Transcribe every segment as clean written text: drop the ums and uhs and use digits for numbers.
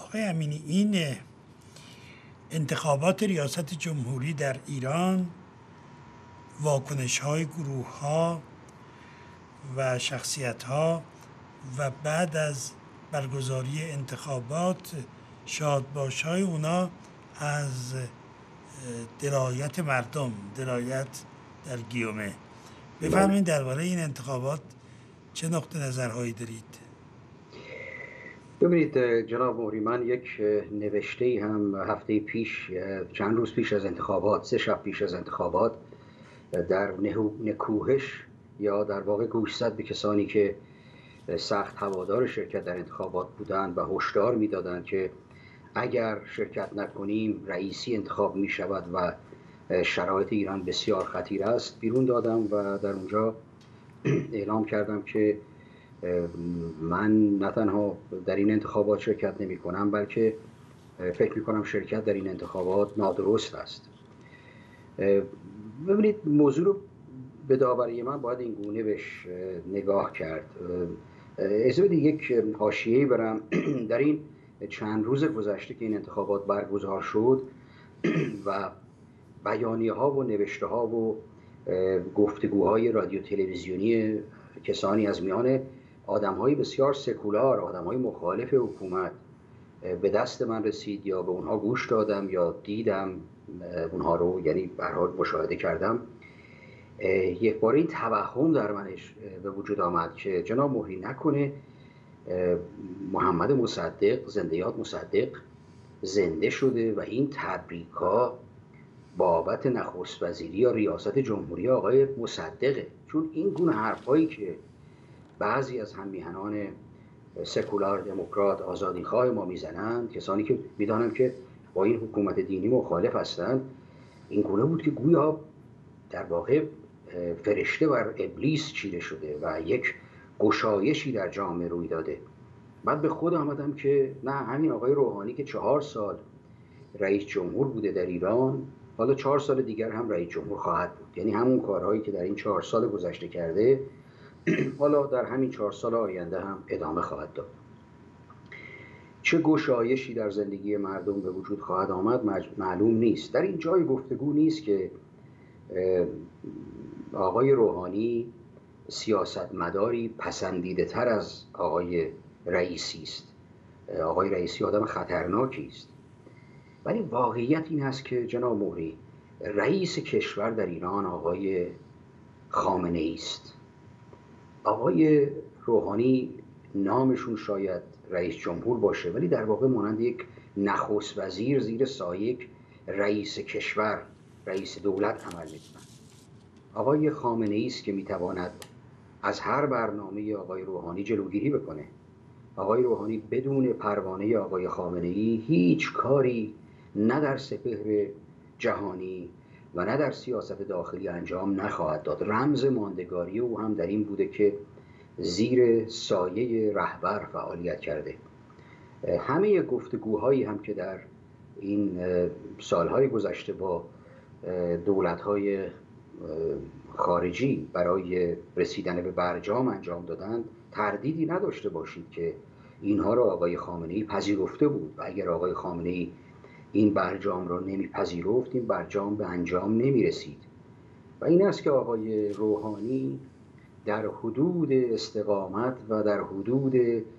آقای امینی، این انتخابات ریاست جمهوری در ایران، واکنش‌های گروه‌ها و شخصیت‌ها و بعد از برگزاری انتخابات شادباش‌های اونا از درایت مردم، درایت در گیومه، بفرمایید درباره این انتخابات چه نقطه نظرهایی دارید؟ ببینید جناب مهری، من یک نوشته هم هفته پیش، چند روز پیش از انتخابات، 3 شب پیش از انتخابات، در نکوهش یا در واقع گوشزد به کسانی که سخت هوادار شرکت در انتخابات بودند و هشدار میدادند که اگر شرکت نکنیم رئیسی انتخاب می شود و شرایط ایران بسیار خطیر است، بیرون دادم و در اونجا اعلام کردم که من نه تنها در این انتخابات شرکت نمی کنم، بلکه فکر می کنم شرکت در این انتخابات نادرست است. ببینید، موضوع رو به داوری من باید این گونه بهش نگاه کرد. اجازه بدید یک حاشیه‌ای برم. در این چند روز گذشته که این انتخابات برگزار شد و بیانیه‌ها و نوشته‌ها و گفتگوهای رادیو تلویزیونی کسانی از میان آدم‌های بسیار سکولار، آدم‌های مخالف حکومت به دست من رسید، یا به اونها گوش دادم یا دیدم اونها رو، یعنی به هر حال مشاهده کردم. یک بار این توهم در منش به وجود آمد که جناب مهری نکنه محمد مصدق، زنده یاد مصدق، زنده شده و این تبریک‌ها بابت نخست وزیری یا ریاست جمهوری آقای مصدقه. چون این گونه حرفایی که بعضی از هممیهنان سکولار دموکرات آزادیخواه ما میزنند، کسانی که میدانم که با این حکومت دینی مخالف هستند، این گونه بود که گویا در واقع فرشته بر ابلیس چیره شده و یک گشایشی در جامعه روی داده. بعد به خود آمدم که نه، همین آقای روحانی که 4 سال رئیس جمهور بوده در ایران، حالا 4 سال دیگر هم رئیس جمهور خواهد بود. یعنی همون کارهایی که در این 4 سال گذشته کرده حالا در همین 4 سال آینده هم ادامه خواهد داد. چه گشایشی در زندگی مردم به وجود خواهد آمد معلوم نیست. در این جای گفتگو نیست که آقای روحانی سیاستمداری پسندیده تر از آقای رئیسی است. آقای رئیسی آدم خطرناکی است، ولی واقعیت این هست که جناب مهری، رئیس کشور در ایران آقای خامنه ای است. آقای روحانی نامشون شاید رئیس جمهور باشه، ولی در واقع مانند یک نخست وزیر زیر سایه رئیس کشور، رئیس دولت عمل میکنن. آقای خامنه ای است که میتواند از هر برنامه آقای روحانی جلوگیری بکنه. آقای روحانی بدون پروانه آقای خامنه ای هیچ کاری نه در سپهر جهانی و نه در سیاست داخلی انجام نخواهد داد. رمز ماندگاری او هم در این بوده که زیر سایه رهبر فعالیت کرده. همه گفتگوهایی هم که در این سالهای گذشته با دولت‌های خارجی برای رسیدن به برجام انجام دادند، تردیدی نداشته باشید که اینها را آقای خامنه‌ای پذیرفته بود و اگر آقای خامنه‌ای این برجام را نمیپذیرفت، این برجام به انجام نمیرسید. و این است که آقای روحانی در حدود استقامت و در حدود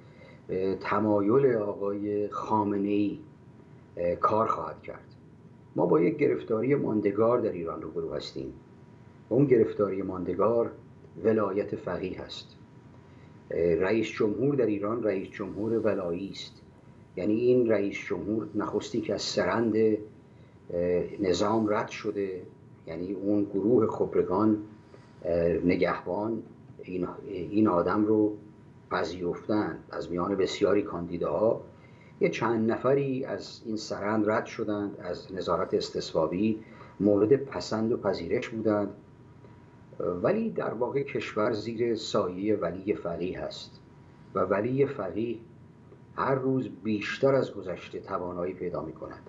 تمایل آقای خامنه‌ای کار خواهد کرد. ما با یک گرفتاری ماندگار در ایران روبرو هستیم. اون گرفتاری ماندگار ولایت فقیه است. رئیس جمهور در ایران رئیس جمهور ولایی است. یعنی این رئیس جمهور نخستی که از سرند نظام رد شده، یعنی اون گروه خبرگان نگهبان این آدم رو پذیرفتن. از میان بسیاری کاندیداها یه چند نفری از این سرند رد شدند، از نظارت استصوابی مورد پسند و پذیرش بودند، ولی در واقع کشور زیر سایه ولی فقیه هست و ولی فقیه هر روز بیشتر از گذشته توانایی پیدا می کند.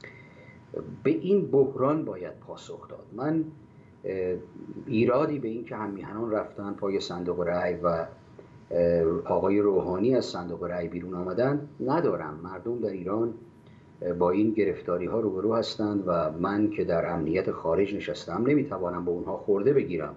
به این بحران باید پاسخ داد. من ایرادی به این که هممیهنان رفتن پای صندوق رأی و آقای روحانی از صندوق رأی بیرون آمدن ندارم. مردم در ایران با این گرفتاری ها روبرو هستند و من که در امنیت خارج نشستم نمیتوانم به اونها خورده بگیرم.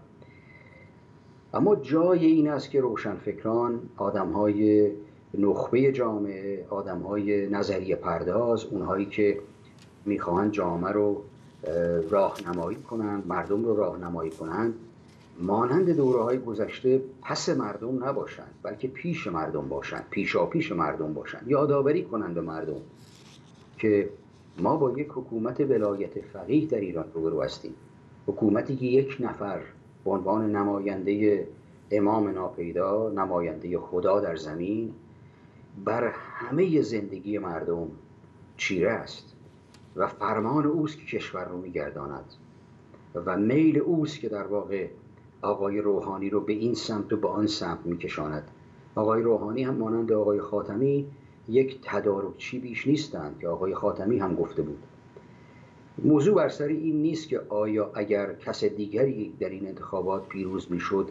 اما جای این است که روشنفکران، آدم‌های نخبه جامعه، آدم‌های نظریه پرداز، اونهایی که میخواهند جامعه رو راهنمایی کنند، مردم رو راهنمایی کنند، مانند دوره‌های گذشته پس مردم نباشند، بلکه پیش مردم باشند، پیشاپیش مردم باشند، یادآوری کنند به مردم که ما با یک حکومت ولایت فقیه در ایران روبرو هستیم. حکومتی که یک نفر به عنوان نماینده امام ناپیدا، نماینده خدا در زمین، بر همه زندگی مردم چیره است و فرمان اوست که کشور رو میگرداند و میل اوست که در واقع آقای روحانی رو به این سمت و به آن سمت میکشاند. آقای روحانی هم مانند آقای خاتمی یک تدارکچی بیش نیستند که آقای خاتمی هم گفته بود. موضوع بر سر این نیست که آیا اگر کس دیگری در این انتخابات پیروز میشد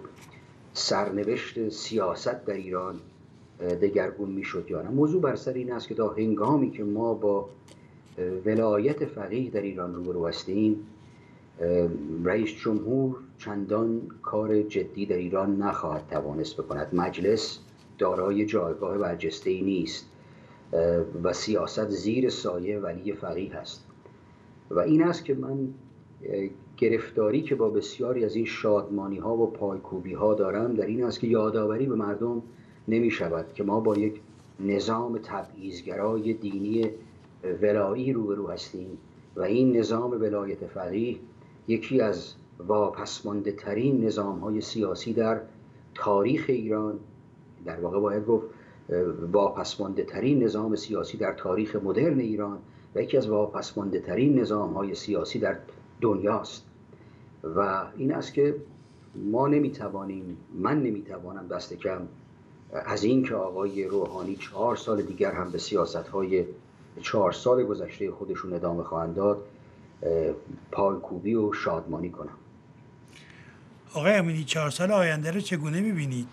سرنوشت سیاست در ایران دگرگون میشد یا نه. موضوع بر سر این است که تا هنگامی که ما با ولایت فقیه در ایران روبرو هستیم، رئیس جمهور چندان کار جدی در ایران نخواهد توانست بکند. مجلس دارای جایگاه برجسته‌ای نیست و سیاست زیر سایه ولی فقیه است. و این است که من گرفتاری که با بسیاری از این شادمانی ها و پایکوبی ها دارم در این است که یادآوری به مردم نمی شود که ما با یک نظام تبعیض‌گرای دینی ولایی روبرو هستیم و این نظام ولایت فقیه یکی از واپسمانده ترین نظام های سیاسی در تاریخ ایران، در واقع باید گفت واپسمانده ترین نظام سیاسی در تاریخ مدرن ایران و یکی از واپسمانده ترین نظام های سیاسی در دنیاست. و این است که ما نمیتوانیم، من نمیتوانم دست کم از این که آقای روحانی 4 سال دیگر هم به سیاست های 4 سال گذشته خودشون ادامه خواهند داد پایکوبی و شادمانی کنم. آقای امینی 4 سال آینده رو چگونه میبینید؟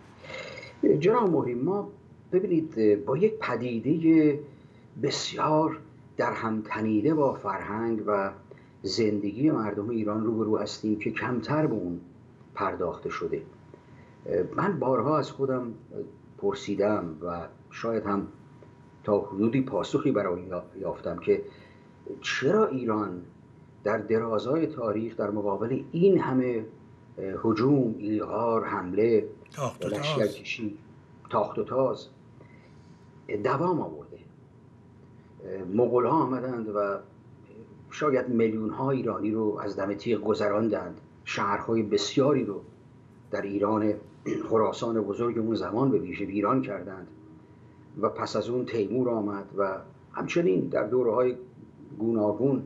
جناب مهری، ما ببینید با یک پدیده بسیار در هم تنیده با فرهنگ و زندگی مردم ایران روبرو هستیم که کمتر به اون پرداخته شده. من بارها از خودم پرسیدم و شاید هم تا حدودی پاسخی برای یافتم که چرا ایران در درازای تاریخ در مقابل این همه هجوم، ایغار، حمله، لشکرکشی، تاخت و تاز دوام آورده. مغول ها آمدند و شاید میلیون ها ایرانی رو از دم تیغ گذراندند، شهرهای بسیاری رو در ایران خراسان بزرگ اون زمان به ویژه ویران کردند و پس از اون تیمور آمد و همچنین در دوره‌های گوناگون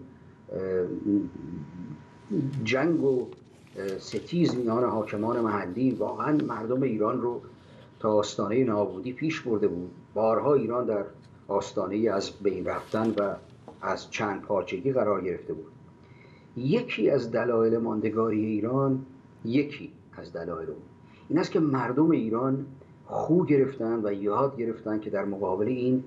جنگ و ستیز میان حاکمان محلی واقعا مردم ایران رو تا آستانه نابودی پیش برده بود. بارها ایران در آستانه از بین رفتن و از چند پارچگی قرار گرفته بود. یکی از دلایل ماندگاری ایران، یکی از دلایل این است که مردم ایران خو گرفتن و یاد گرفتن که در مقابل این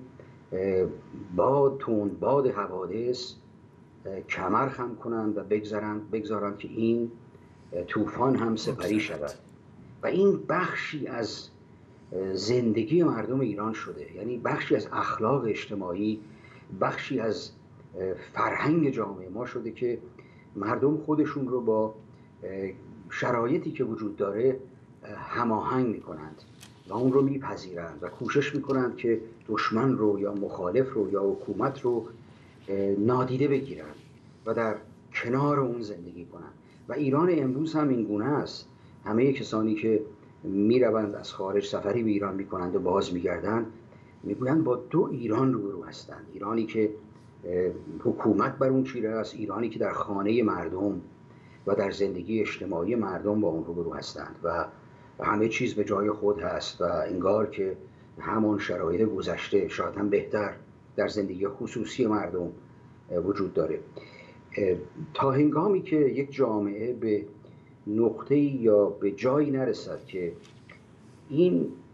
باد حوادث کمر خم کنند و بگذارند که این طوفان هم سپری شود. و این بخشی از زندگی مردم ایران شده، یعنی بخشی از اخلاق اجتماعی، بخشی از فرهنگ جامعه ما شده که مردم خودشون رو با شرایطی که وجود داره هماهنگ میکنند و اون رو میپذیرند و کوشش میکنند که دشمن رو یا مخالف رو یا حکومت رو نادیده بگیرند و در کنار اون زندگی کنند. و ایران امروز هم این گونه است. همه کسانی که میروند از خارج سفری به ایران میکنند و باز میگردند میگویند با دو ایران روبرو هستند. ایرانی که حکومت بر اون چیره است، ایرانی که در خانه مردم و در زندگی اجتماعی مردم با اون روبرو هستند و همه چیز به جای خود هست و انگار که همون شرایط گذشته شاید هم بهتر در زندگی خصوصی مردم وجود داره. تا هنگامی که یک جامعه به نقطه‌ای یا به جایی نرسد که این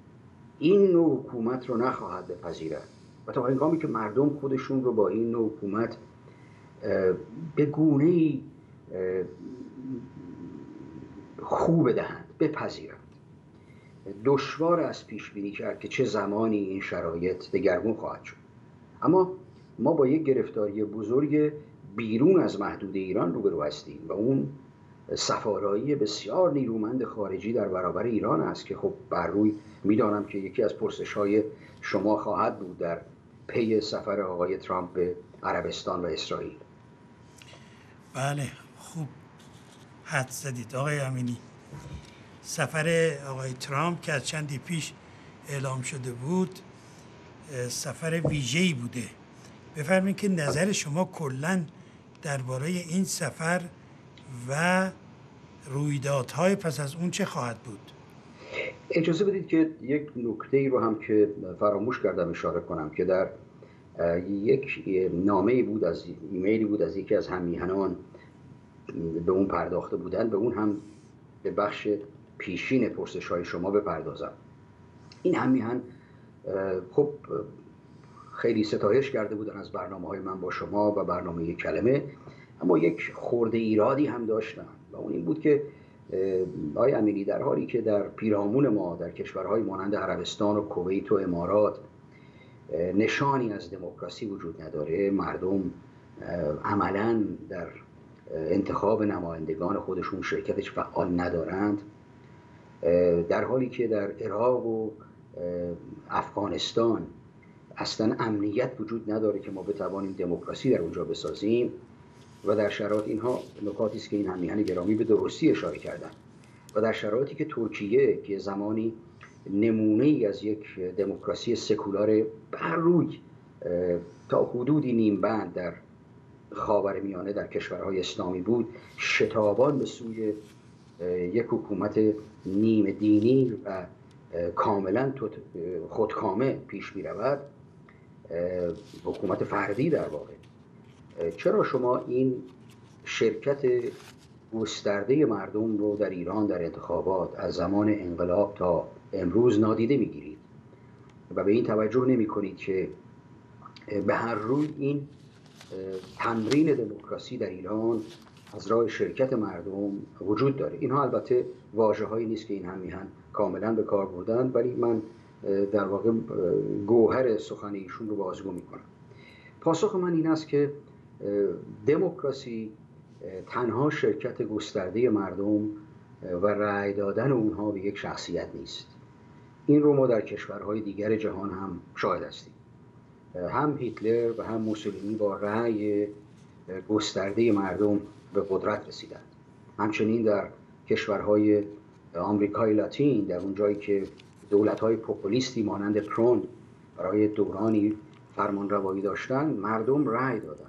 این نوع حکومت رو نخواهد بپذیرد و تا هنگامی که مردم خودشون رو با این نوع حکومت به گونه‌ای خوب بدهند، بپذیرند، دشوار از پیش بینی کرد که چه زمانی این شرایط دگرگون خواهد شد. اما ما با یک گرفتاری بزرگ بیرون از محدوده ایران روبرو هستیم و اون سفارایی بسیار نیرومند خارجی در برابر ایران است که خب بر روی میدانم که یکی از پرسش‌های شما خواهد بود در پی سفر آقای ترامپ به عربستان و اسرائیل. بله، خوب حد زدید آقای امینی. سفر آقای ترامپ که از چندی پیش اعلام شده بود سفر ویژه‌ای بوده. بفرمایید که نظر شما کلاً درباره این سفر و رویدادهای پس از اون چه خواهد بود؟ اجازه بدید که یک نکته‌ای رو هم که فراموش کردم اشاره کنم که در یک نامه‌ای بود، از ایمیلی بود از یکی از هم‌میهنان به اون پرداخته بودن، به اون هم به بخش پیشین پرسش‌های شما بپردازم. این هم‌میهن خب خیلی ستایش کرده بودن از برنامه‌های من با شما و برنامه یک کلمه، اما یک خورده ایرادی هم داشتن و اون این بود که آقای امینی، در حالی که در پیرامون ما در کشورهای مانند عربستان و کویت و امارات نشانی از دموکراسی وجود نداره، مردم عملاً در انتخاب نمایندگان خودشون شرکتش فعال ندارند، در حالی که در عراق و افغانستان اصلا امنیت وجود نداره که ما بتوانیم دموکراسی در اونجا بسازیم و در شرایط اینها نکاتی است که این هممیهن گرامی به درستی اشاره کردن و در شرایطی که ترکیه که زمانی نمونه ای از یک دموکراسی سکولار بر روی تا حدودی نیمبند در خاورمیانه در کشورهای اسلامی بود، شتابان به سوی یک حکومت نیمه دینی و کاملا خودکامه پیش می رود، حکومت فردی در واقع. چرا شما این شرکت گسترده مردم رو در ایران در انتخابات از زمان انقلاب تا امروز نادیده میگیرید و به این توجه نمی کنید که به هر روی این تمرین دموکراسی در ایران از راه شرکت مردم وجود داره؟ اینها البته واژه‌هایی نیست که این هممیهن کاملا به کار بردن، ولی من در واقع گوهر سخن ایشون رو بازگو میکنم. پاسخ من این است که دموکراسی تنها شرکت گسترده مردم و رأی دادن اونها به یک شخصیت نیست. این رو ما در کشورهای دیگر جهان هم شاهد هستیم. هم هیتلر و هم موسولینی با رأی گسترده مردم به قدرت رسیدند. همچنین در کشورهای آمریکای لاتین، در اون جایی که دولت‌های پوپولیستی مانند پرون برای دورانی فرمانروایی داشتن، مردم رأی دادند.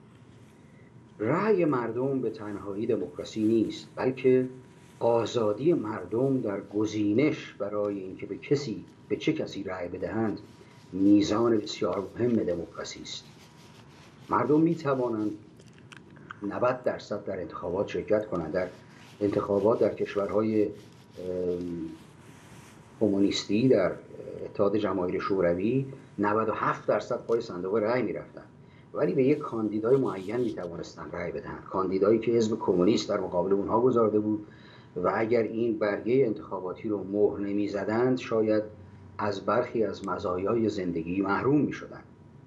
رأی مردم به تنهایی دموکراسی نیست، بلکه آزادی مردم در گزینش برای اینکه به چه کسی رأی بدهند میزان بسیار مهم دموکراسی است. مردم می توانند 90% در انتخابات شرکت کنند. در انتخابات در کشورهای کمونیستی، در اتحاد جماهیر شوروی 97% پای صندوق رأی می رفتند، ولی به یک کاندیدای معین می توانستند رأی بدهند، کاندیدایی که حزب کمونیست در مقابل اونها گذارده بود و اگر این برگه انتخاباتی رو مهر نمی زدند شاید از برخی از مزایای زندگی محروم می شدند.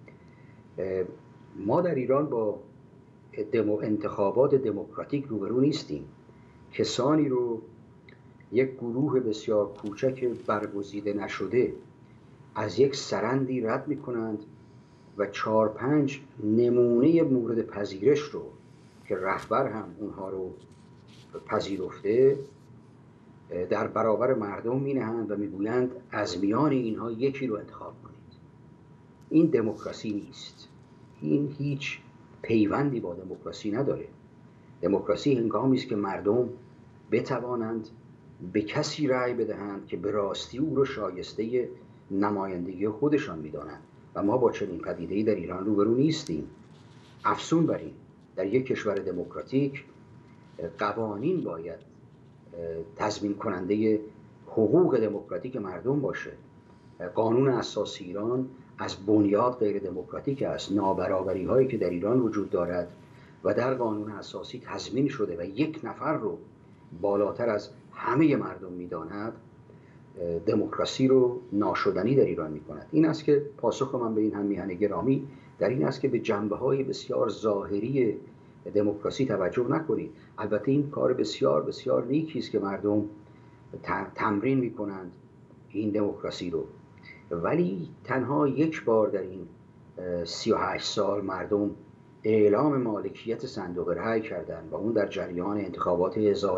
ما در ایران با انتخابات دموکراتیک روبرو نیستیم. کسانی رو یک گروه بسیار کوچک برگزیده نشده از یک سرندی رد می کنند و 4-5 نمونه مورد پذیرش رو که رهبر هم اونها رو پذیرفته در برابر مردم می نهند و می گویند از میان اینها یکی رو انتخاب کنید. این دموکراسی نیست. این هیچ پیوندی با دموکراسی نداره. دموکراسی هنگامی است که مردم بتوانند به کسی رأی بدهند که به راستی او رو شایسته نمایندگی خودشان می‌دانند و ما با چنین پدیده‌ای در ایران روبرو نیستیم. افسون بر این، در یک کشور دموکراتیک قوانین باید تضمین کننده حقوق دموکراتیک مردم باشه قانون اساسی ایران از بنیاد غیر دموکراتیک است. نابرابری هایی که در ایران وجود دارد و در قانون اساسی تضمین شده و یک نفر رو بالاتر از همه مردم میداند، دموکراسی رو ناشدنی در ایران میکند. این است که پاسخ من به این هم میهن گرامی در این است که به جنبه‌های بسیار ظاهری دموکراسی توجه نکنید. البته این کار بسیار بسیار نیکی است که مردم تمرین میکنند این دموکراسی رو، ولی تنها یک بار در این 38 سال مردم اعلام مالکیت صندوق رأی کردند و اون در جریان انتخابات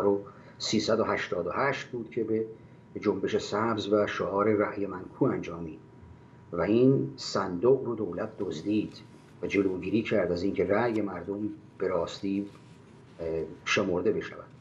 1388 بود که به جنبش سبز و شعار رأی من کو انجامید و این صندوق رو دولت دزدید و جلوگیری کرد از اینکه رأی مردم به راستی شمرده بشود.